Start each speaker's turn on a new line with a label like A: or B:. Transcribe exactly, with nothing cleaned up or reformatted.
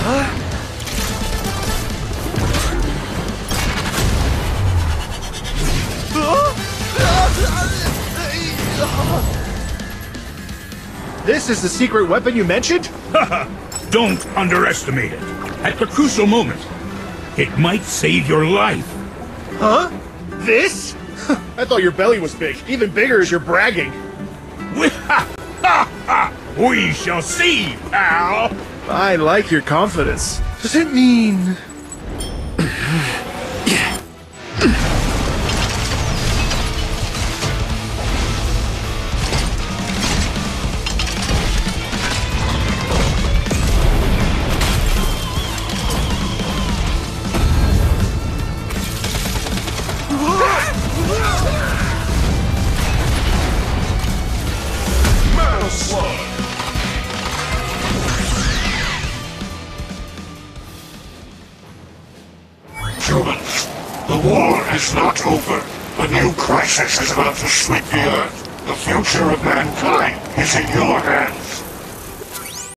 A: This is the secret weapon you mentioned?
B: Don't underestimate it. At the crucial moment, it might save your life.
A: Huh? This? I thought your belly was big. Even bigger as you're bragging.
B: We shall see, pal!
A: I like your confidence. Does it mean...
C: Metal Slug! Humans, the war is not over. A new crisis is about to sweep the Earth. The future of mankind is in your hands.